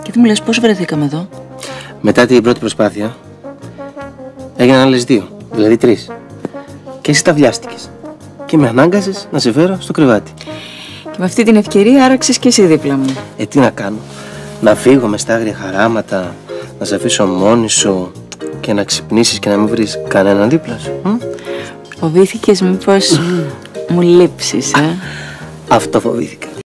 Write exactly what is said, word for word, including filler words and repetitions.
Γιατί μου λες πώς βρεθήκαμε εδώ? Μετά την πρώτη προσπάθεια έγιναν άλλες δύο, δηλαδή τρεις. Και εσύ τα βιάστηκες. Και με ανάγκασες να σε φέρω στο κρεβάτι. Και με αυτή την ευκαιρία άραξες και εσύ δίπλα μου. Ε, τι να κάνω? Να φύγω με στα άγρια χαράματα, να σε αφήσω μόνη σου και να ξυπνήσεις και να μην βρεις κανέναν δίπλα σου? Μ? Φοβήθηκες μήπως μου λείψεις, ε? Αυτό φοβήθηκα.